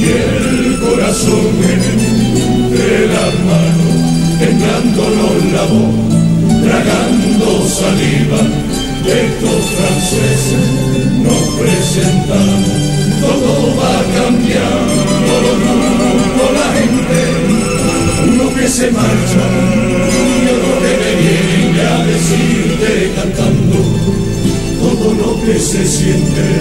el corazón entre las manos, temblándonos la voz, tragando saliva, estos franceses nos presentamos, todo va a cambiar, por la gente, uno que se marcha y otro que me viene a decirte cantando todo lo que se siente.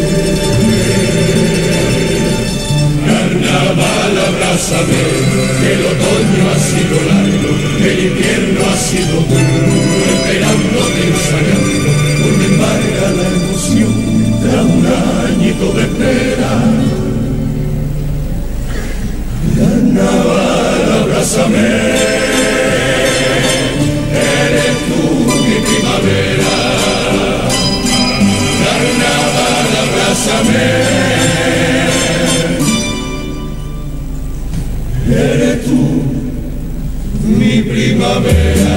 Carnaval, abrázame, que el otoño ha sido largo, el invierno ha sido duro, esperándote, ensayando, porque embarga la emoción tras un añito de espera. Carnaval, abrázame, eres tú mi primavera. Carnaval, abrázame, eres tú mi primavera.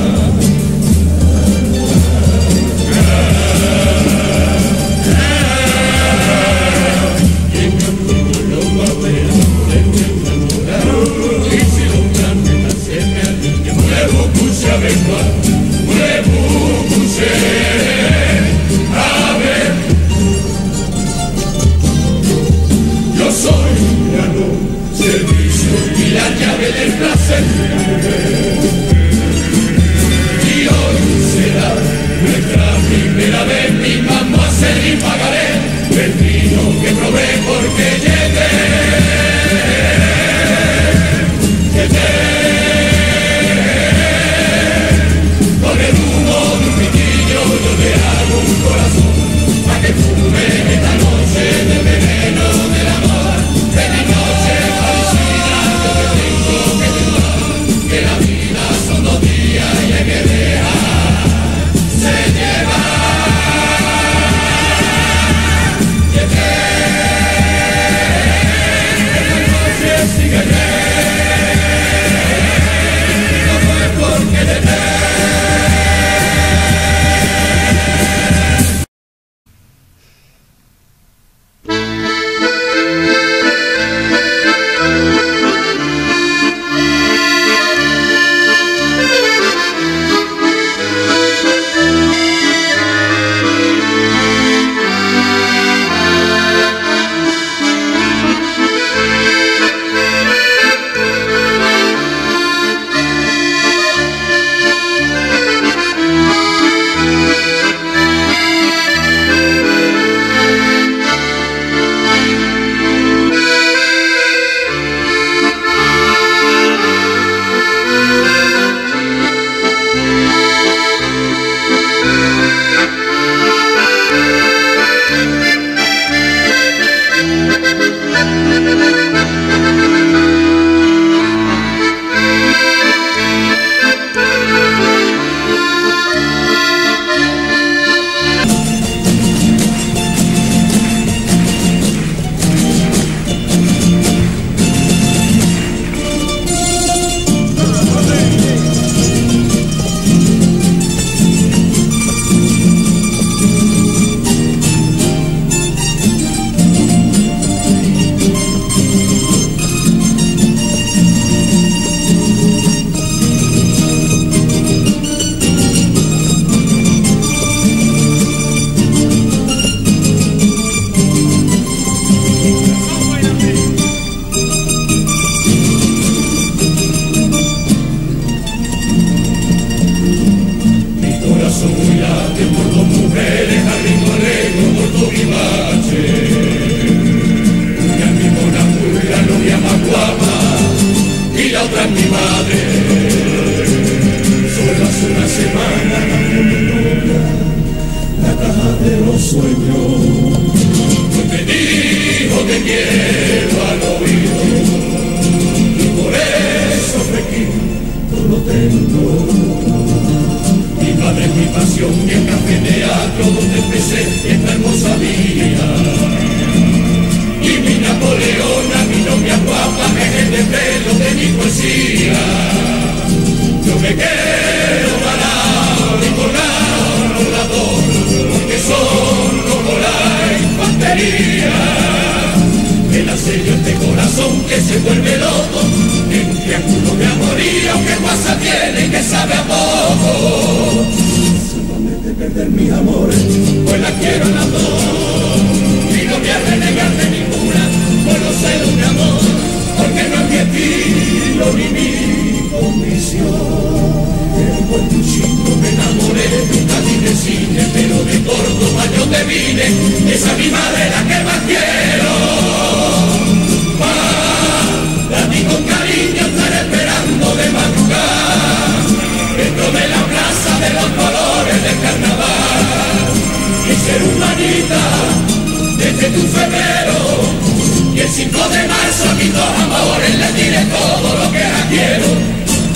Yo soy un servicio y la llave del placer, y hoy será nuestra primera vez, mi mamá se y pagaré el vino que probé porque llegué. Con el humo de un pitillo yo te hago un corazón para que fume esta noche de veneno del amor, de mi noche parecida yo te tengo que tomar, que la vida son 2 días y hay que dejarse llevar. Esta noche sígueme, no es porque te el sello te mejoría que pasa tiene y que sabe a poco. Sálvame de perder mis amores, pues la quiero en las dos. Y no voy a renegarte ninguna por los celos de amor, porque no es mi estilo ni mi condición. El buen chico me enamoré, nunca de cine, pero de Córdoba yo te vine, esa mi madre la que más quiero. A ti con cariño estaré esperando de madrugada, dentro de la plaza de los colores del carnaval, y ser humanita desde tu febrero, y el 5 de marzo a mis dos amores les diré todo lo que la quiero.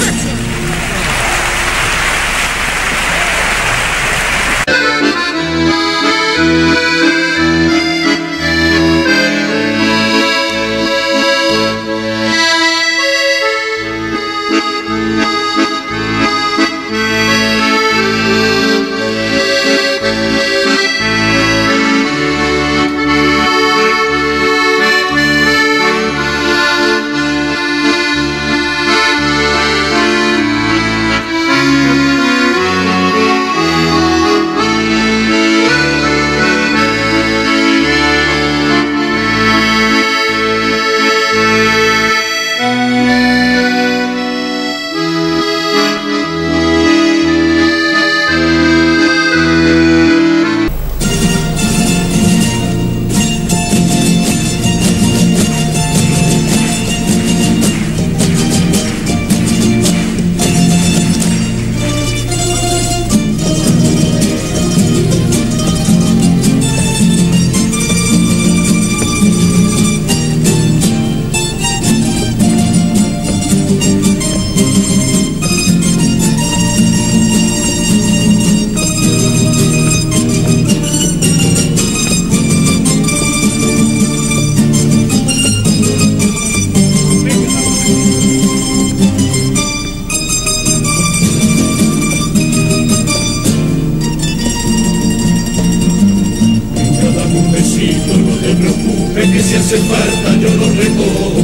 Que si hace falta yo lo recojo,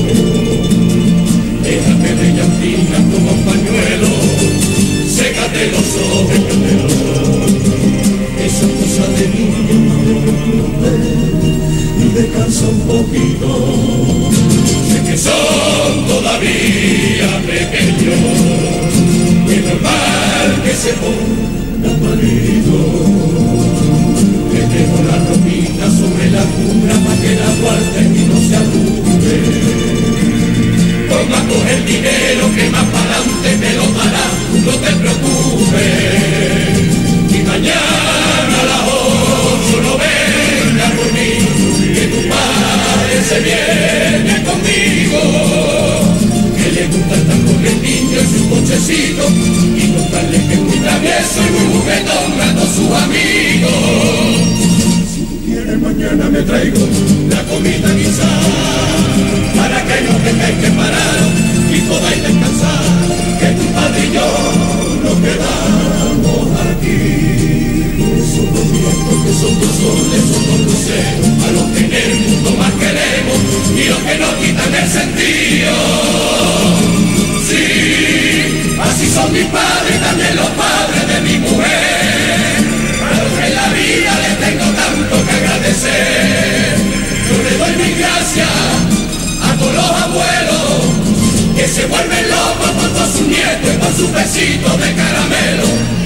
déjame brillantina como un pañuelo, sécate los ojos, esa cosa de niño no te preocupes y descansa un poquito, sé que son todavía pequeños, es normal que se ponga malito. Le dejo la ropita sobre la cuna para que la guarden y no se arrugue. Toma, coge el dinero que más para adelante te lo dará, no te preocupes. Y mañana a las 8 no vengas por mí, que tu padre se viene conmigo. Que le gusta estar con el niño en su cochecito y contarle que es muy travieso y muy juguetón a todos sus amigos. Mañana me traigo la comida guisada para que no tengáis que parar y podáis descansar, que tu padre y yo nos quedamos aquí. Son los vientos que son los soles, son los luceros, a los que en el mundo más queremos y los que nos quitan el sentido. Sí, así son mis padres, también los padres de mi mujer, a los que en la vida les tengo tanto que agradecer. Yo le doy mis gracias a todos los abuelos que se vuelven locos por todos sus nietos y por sus besitos de caramelo.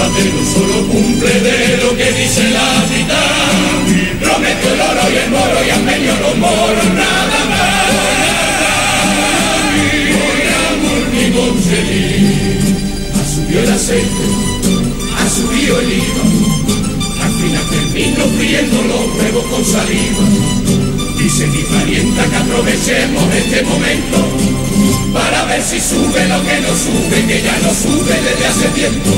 no solo cumple de lo que dice la mitad. Prometió el oro y el moro y han venido los moros nada más. Con amor ni conseguir. Ha subido el aceite, ha subido el IVA. Al final termino friendo los huevos con saliva. Dice mi parienta que aprovechemos este momento para ver si sube lo que no sube, que ya no sube desde hace tiempo.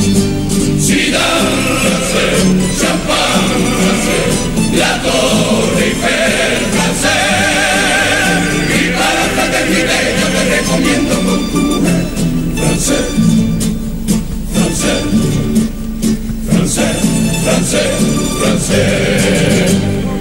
Sidán francés, champán francés, la Torre Eiffel francés. Y para la fraternidad yo te recomiendo con tu mujer francés, francés, francés, francés, francés.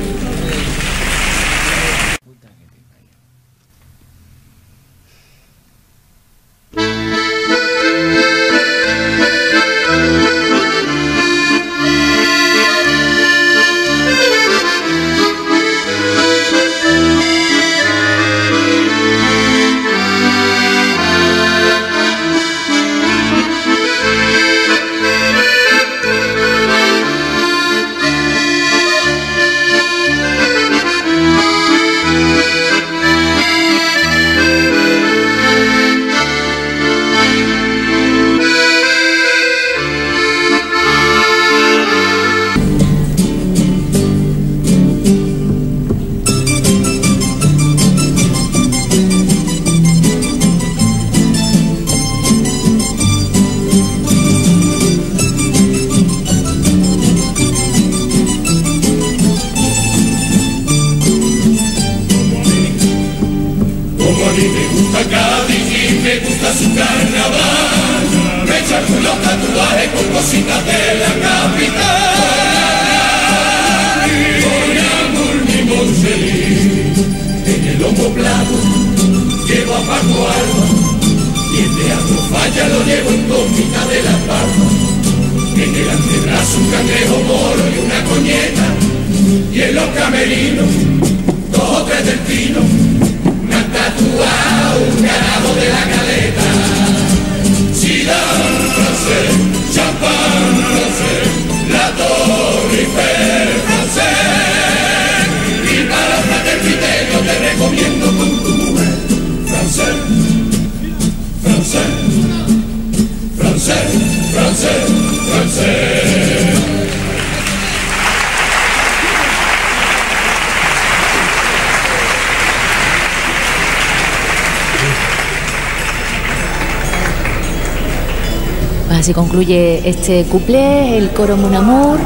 Así concluye este cuplé, el coro Mon Amour.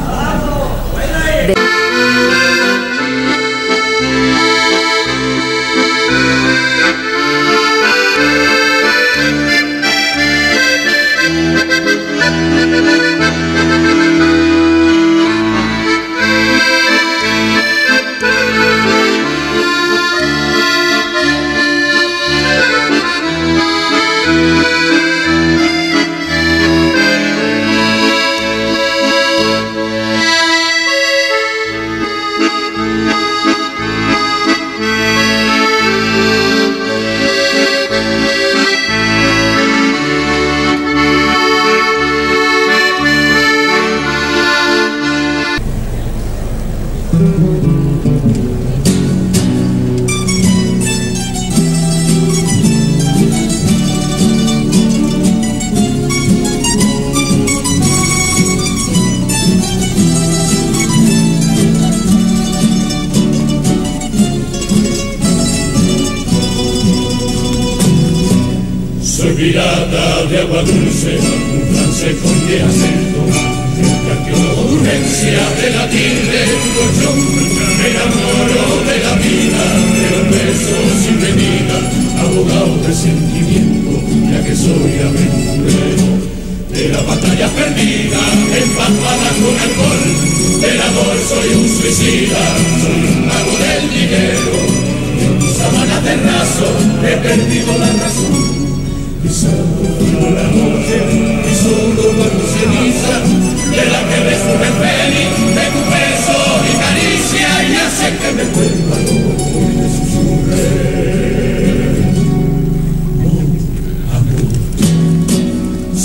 Pirata de agua dulce, un francés con de acento, el arqueólogo de urgencia de latín de colchón, me enamoro de la vida, de los besos sin medida, abogado de sentimiento, ya que soy aventurero, de la batalla perdida, empapada con alcohol, del amor soy un suicida, soy un mago del dinero, en tu sabana de raso he perdido la razón. Pisando la noche y solo bajo ceniza de la que resurge el fénix de tu beso y caricia y hace que me vuelva loco y me susurre Mon Amour.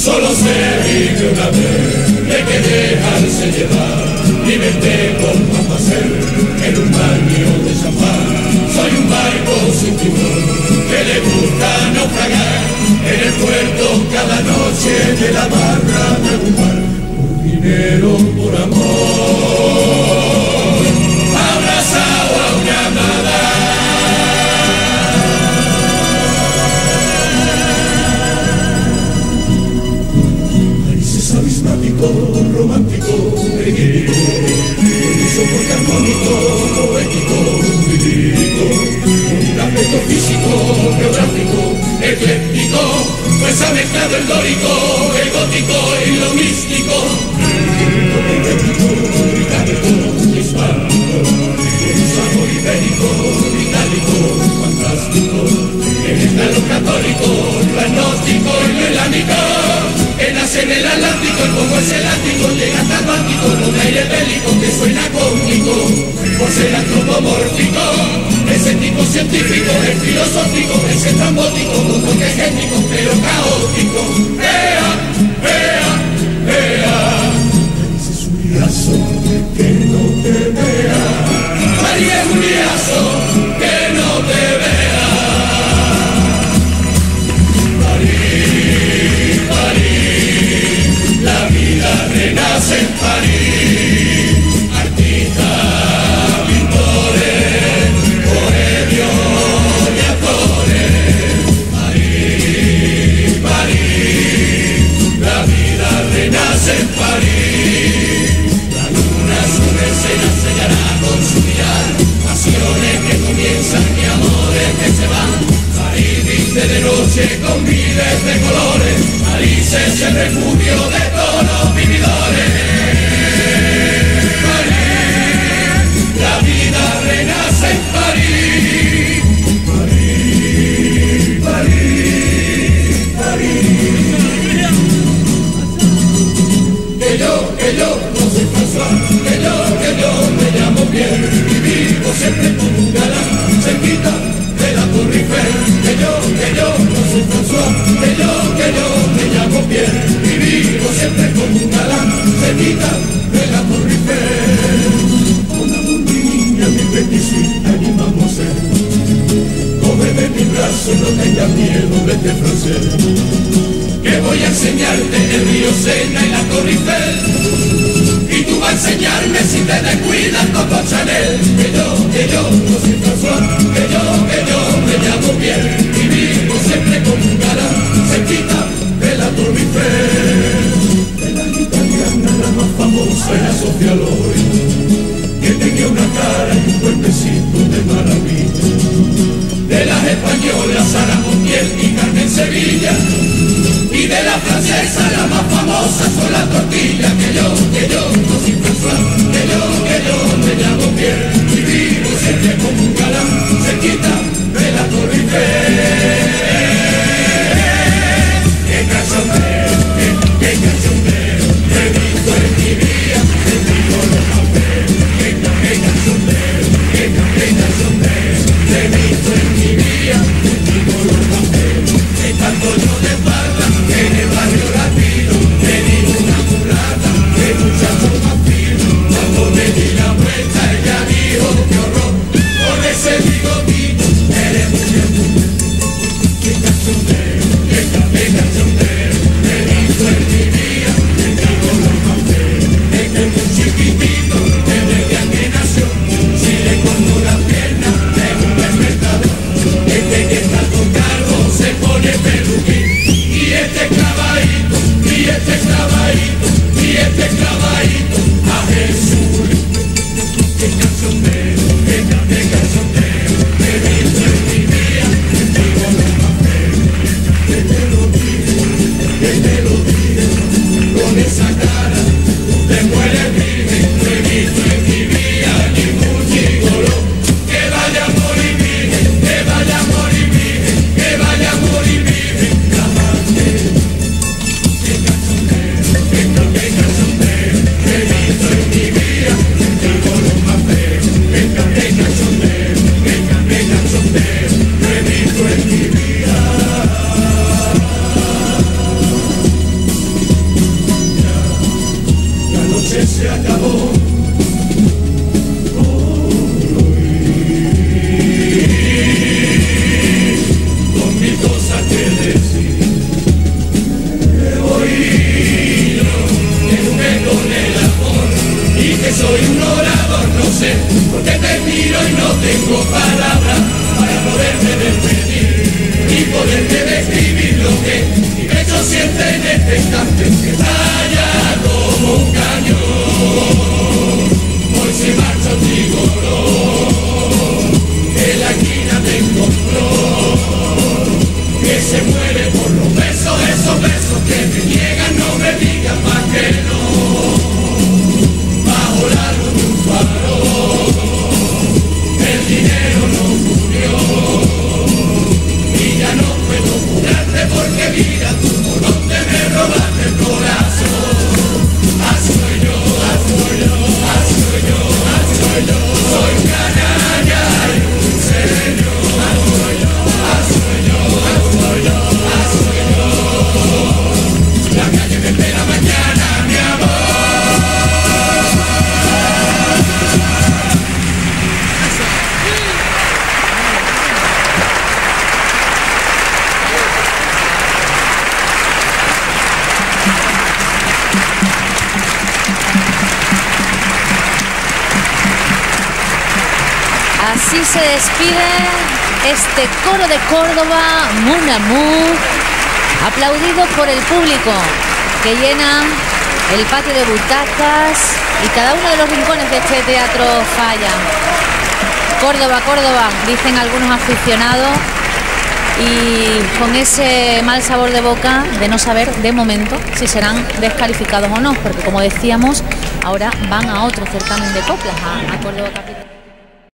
Solo se vive una vez, hay que dejarse llevar, vivete por más placer, en un baño de champán. Soy un barco sin timón, que le gusta naufragar, en el puerto cada noche de la barra de un bar. Por dinero, por amor, abrazado a una amada. Romántico, soporte armónico, poético, lírico, un aspecto físico, geográfico, ecléctico, pues ha mezclado el dórico, el gótico y lo místico, británico, hispánico, un sabor ibérico, británico, fantástico, el estado católico, lo agnóstico y lo islámico. Que nace en el Atlántico, el poco es elástico, llega hasta el Báltico, no de aire bélico que suena cósmico, por ser antropomórfico, ese tipo científico, es filosófico, es estrambótico, un toque génico, pero caótico. ¡Ea, ea, ea! Ese es un liazo que no te vea. María es un liazo que no te vea. La vida renace en París, artistas, pintores, bohemios y actores. París, París, la vida renace en París. La luna sobre escena sellará con su mirar pasiones que comienzan y amores que se van. París viste de noche con miles de colores. París es el refugio de todos los vividores. París, la vida renace en París. París, París, París. Que yo no soy François, que yo me llamo Pierre y vivo siempre con un galán cerquita de la Torre Eiffel. Que yo no soy François, que yo me llamo Pierre y vivo siempre con un galán cerquita de la Torre Eiffel. Una niña, mi peticita, y mademoiselle, cógeme mi brazo y no tengas miedo de este francés, que voy a enseñarte el río Sena y la Torre Eiffel, y tú vas a enseñarme si te descuidas Coco Chanel. Que yo no soy François, que yo me llamo Pierre y vivo siempre con un galán cerquita de la Torre Eiffel. De la italiana la más famosa era Sofía Loren, que tenía una cara y un cuerpecito de maravilla. De las españolas Sara Montiel y Carmen Sevilla, y de la francesa la más famosa son las tortillas. Que yo no soy François, que yo me llamo Pierre y vivo siempre como un galán cerquita de la Torre Eiffel. ¡Qué cachondeo, qué cachondeo! He visto en mi vida, en vivo los papeles. ¡Qué cachondeo, qué cachondeo! He visto en mi vida, en vivo los papeles. Estando yo de espalda en el barrio latino, me di una mulata de muchacho más fino. Cuando me di la vuelta ella dijo qué horror, con ese bigotito eres muy bien. Qué cachondeo, qué cachondeo. He visto en mi vida, en vivo los papeles. Es que muy chiquitito, desde que nació, si le corto la pierna es un despertador. Este que está con cargo se pone peluquín, y este clavadito, y este clavadito, y este clavadito a Jesús. ¡Qué cachondeo, qué cachondeo! He visto en mi vida, en vivo los papeles. Que te lo dije, con esa cara te mueres virgen. No he visto en mi vida ningún gigoló que vaya a morir virgen, que vaya a morir virgen, que vaya a morir virgen. Qué cachondeo, qué cachondeo. He visto en mi vida, en vivo los papeles. Qué cachondeo, qué cachondeo. He visto en mi vida. esta que talla como un cañón. Hoy se marcha el tricolor, en la esquina te encontró, que se muere por los besos, esos besos que me niegan, no me digan más que no. Bajo la luz de un farol, el dinero no murió, y ya no puedo curarte porque mira tú por donde me robaste el corazón. Así soy yo, así soy yo, así soy yo, así soy yo. Soy un canalla y un señor. Así soy yo, así soy yo, así soy yo, así soy yo. La calle me espera mañana, mi amor. Así se despide este coro de Córdoba, Mon Amour, aplaudido por el público que llena el patio de butacas y cada uno de los rincones de este teatro Falla. Córdoba, Córdoba, dicen algunos aficionados, y con ese mal sabor de boca de no saber de momento si serán descalificados o no, porque como decíamos, ahora van a otro certamen de coplas, a Córdoba Capital.